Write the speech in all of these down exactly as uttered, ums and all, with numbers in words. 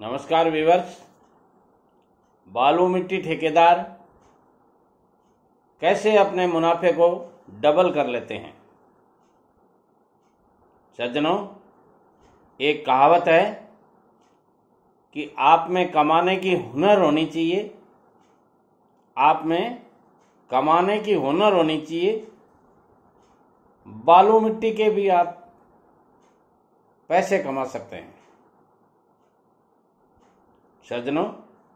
नमस्कार व्यूअर्स। बालू मिट्टी ठेकेदार कैसे अपने मुनाफे को डबल कर लेते हैं। सज्जनों, एक कहावत है कि आप में कमाने की हुनर होनी चाहिए, आप में कमाने की हुनर होनी चाहिए। बालू मिट्टी के भी आप पैसे कमा सकते हैं। सज्जनों,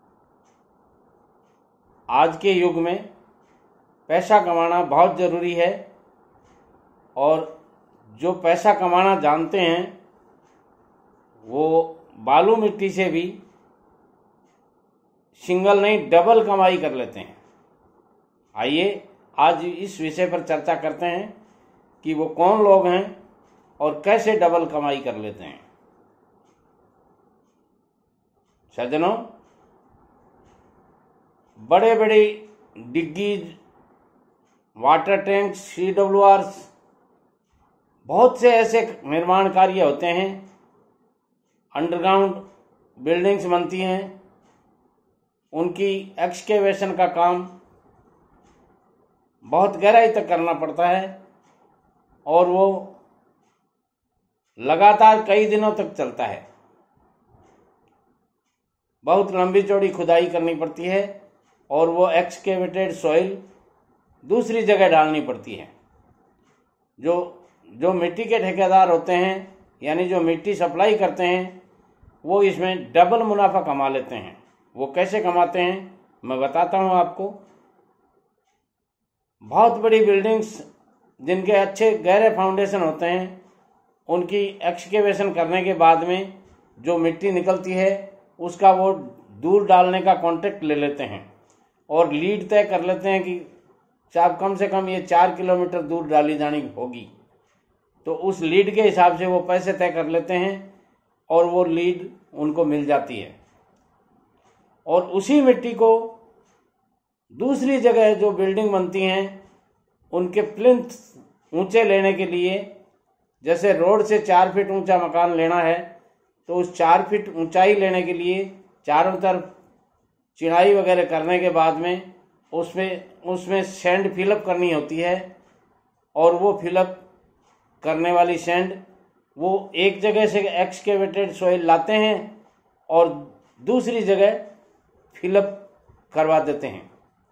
आज के युग में पैसा कमाना बहुत ज़रूरी है और जो पैसा कमाना जानते हैं वो बालू मिट्टी से भी सिंगल नहीं डबल कमाई कर लेते हैं। आइए आज इस विषय पर चर्चा करते हैं कि वो कौन लोग हैं और कैसे डबल कमाई कर लेते हैं। सज्जनों, बड़े बड़े डिग्गीज, water tanks, C W Rs, बहुत से ऐसे निर्माण कार्य होते हैं, अंडरग्राउंड बिल्डिंग्स बनती हैं, उनकी एक्सकेवेशन का काम बहुत गहराई तक करना पड़ता है और वो लगातार कई दिनों तक चलता है। बहुत लंबी चौड़ी खुदाई करनी पड़ती है और वो एक्सकेवेटेड सॉइल दूसरी जगह डालनी पड़ती है। जो जो मिट्टी के ठेकेदार होते हैं, यानी जो मिट्टी सप्लाई करते हैं, वो इसमें डबल मुनाफा कमा लेते हैं। वो कैसे कमाते हैं मैं बताता हूँ आपको। बहुत बड़ी बिल्डिंग्स जिनके अच्छे गहरे फाउंडेशन होते हैं, उनकी एक्सकेवेशन करने के बाद में जो मिट्टी निकलती है उसका वो दूर डालने का कॉन्ट्रैक्ट ले लेते हैं और लीड तय कर लेते हैं कि चाहे कम से कम ये चार किलोमीटर दूर डाली जानी होगी। तो उस लीड के हिसाब से वो पैसे तय कर लेते हैं और वो लीड उनको मिल जाती है। और उसी मिट्टी को दूसरी जगह जो बिल्डिंग बनती हैं उनके प्लिंथ ऊंचे लेने के लिए, जैसे रोड से चार फीट ऊंचा मकान लेना है तो उस चार फीट ऊंचाई लेने के लिए चारों तरफ चिनाई वगैरह करने के बाद में उसमें उसमें सैंड फिलअप करनी होती है और वो फिलअप करने वाली सैंड वो एक जगह से एक्सकेवेटेड सॉइल लाते हैं और दूसरी जगह फिलअप करवा देते हैं।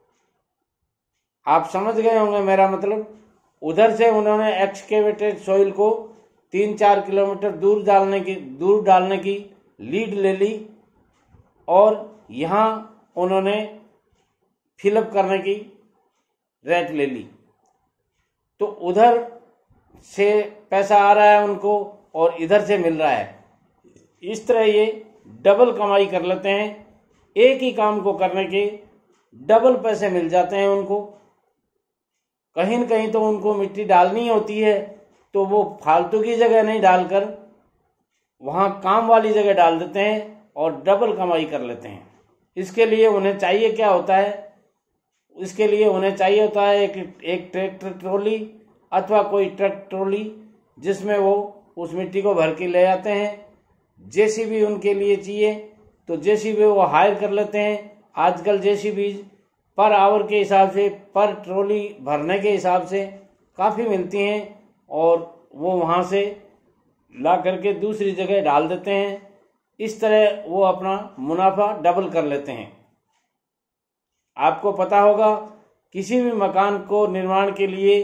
आप समझ गए होंगे मेरा मतलब। उधर से उन्होंने एक्सकेवेटेड सॉइल को तीन चार किलोमीटर दूर डालने की दूर डालने की लीड ले ली और यहाँ उन्होंने फिलअप करने की रेट ले ली। तो उधर से पैसा आ रहा है उनको और इधर से मिल रहा है। इस तरह ये डबल कमाई कर लेते हैं। एक ही काम को करने के डबल पैसे मिल जाते हैं उनको। कहीं न कहीं तो उनको मिट्टी डालनी होती है तो वो फालतू की जगह नहीं डालकर वहाँ काम वाली जगह डाल देते हैं और डबल कमाई कर लेते हैं। इसके लिए उन्हें चाहिए क्या होता है? इसके लिए उन्हें चाहिए होता है एक एक ट्रैक्टर ट्रॉली अथवा कोई ट्रक ट्रॉली जिसमें वो उस मिट्टी को भर के ले जाते हैं। जेसीबी उनके लिए चाहिए तो जेसीबी वो हायर कर लेते हैं। आजकल जेसीबी पर आवर के हिसाब से, पर ट्रॉली भरने के हिसाब से काफ़ी मिलती हैं और वो वहाँ से ला करके दूसरी जगह डाल देते हैं। इस तरह वो अपना मुनाफा डबल कर लेते हैं। आपको पता होगा, किसी भी मकान को निर्माण के लिए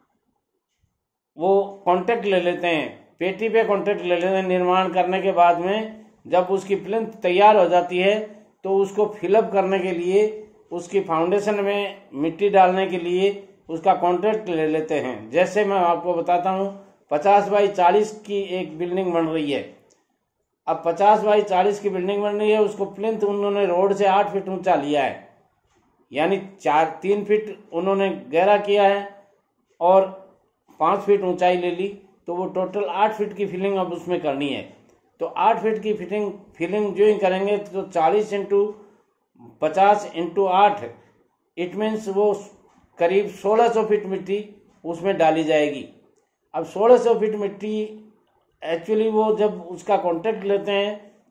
वो कॉन्ट्रैक्ट ले लेते हैं, पेटी पे कॉन्ट्रैक्ट ले लेते हैं। निर्माण करने के बाद में जब उसकी प्लिंथ तैयार हो जाती है तो उसको फिलअप करने के लिए, उसकी फाउंडेशन में मिट्टी डालने के लिए उसका कॉन्ट्रैक्ट ले लेते हैं। जैसे मैं आपको बताता हूँ, पचास बाई चालीस की एक बिल्डिंग बन रही है। अब पचास बाई चालीस की बिल्डिंग बन रही है, उसको प्लिंथ उन्होंने रोड से आठ फीट ऊंचा लिया है, यानी चार तीन फीट उन्होंने गहरा किया है और पाँच फीट ऊंचाई ले ली। तो वो टोटल आठ फीट की फिलिंग अब उसमें करनी है। तो आठ फीट की फिटिंग फिलिंग जो ही करेंगे तो चालीस इंटू पचास इंटू आठ, इट मीन्स वो करीब सोलह सौ फीट मिट्टी उसमें डाली जाएगी। अब सोलह सौ फीट मिट्टी एक्चुअली वो जब उसका कॉन्ट्रैक्ट लेते हैं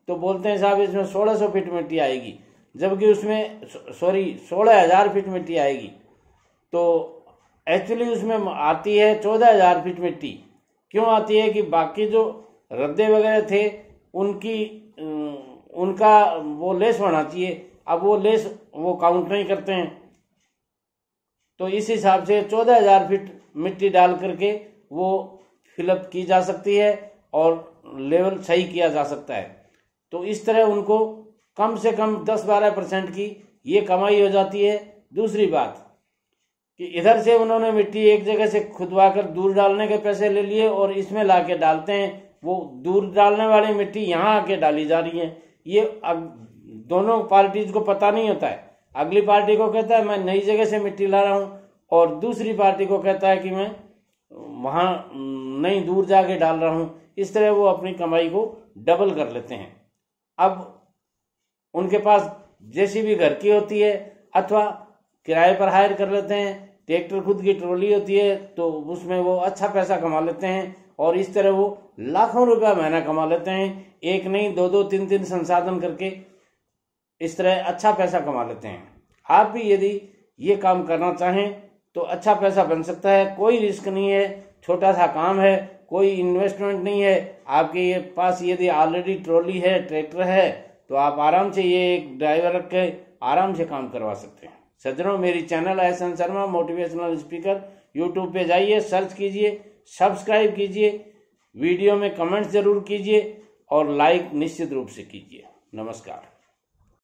तो बोलते हैं साहब इसमें सोलह सौ फीट मिट्टी आएगी, जबकि उसमें सॉरी सोलह हजार फीट मिट्टी आएगी। तो एक्चुअली उसमें आती है चौदह हजार फीट मिट्टी। क्यों आती है कि बाकी जो रद्दे वगैरह थे उनकी उनका वो लेस होना चाहिए, अब वो लेस वो काउंट नहीं करते हैं। तो इस हिसाब से चौदह हजार फीट मिट्टी डाल करके वो फिलअप की जा सकती है और लेवल सही किया जा सकता है। तो इस तरह उनको कम से कम दस बारह परसेंट की ये कमाई हो जाती है। दूसरी बात कि इधर से उन्होंने मिट्टी एक जगह से खुदवा कर दूर डालने के पैसे ले लिए और इसमें लाके डालते हैं, वो दूर डालने वाली मिट्टी यहाँ आके डाली जा रही है। ये अब दोनों पार्टीज को पता नहीं होता है। अगली पार्टी को कहता है मैं नई जगह से मिट्टी ला रहा हूँ और दूसरी पार्टी को कहता है कि मैं वहां नहीं दूर जाके डाल रहा हूँ। इस तरह वो अपनी कमाई को डबल कर लेते हैं। अब उनके पास जेसीबी घर की होती है अथवा किराए पर हायर कर लेते हैं, ट्रैक्टर खुद की ट्रॉली होती है, तो उसमें वो अच्छा पैसा कमा लेते हैं और इस तरह वो लाखों रुपया महीना कमा लेते हैं। एक नहीं दो दो तीन तीन संसाधन करके इस तरह अच्छा पैसा कमा लेते हैं। आप भी यदि ये काम करना चाहें तो अच्छा पैसा बन सकता है। कोई रिस्क नहीं है, छोटा सा काम है, कोई इन्वेस्टमेंट नहीं है। आपके ये पास यदि ऑलरेडी ट्रॉली है, ट्रैक्टर है, तो आप आराम से ये एक ड्राइवर रख के आराम से काम करवा सकते हैं। सज्जनों, मेरी चैनल है S N Sharma motivational speaker, YouTube पे जाइए, सर्च कीजिए, सब्सक्राइब कीजिए, वीडियो में कमेंट्स जरूर कीजिए और लाइक निश्चित रूप से कीजिए। नमस्कार।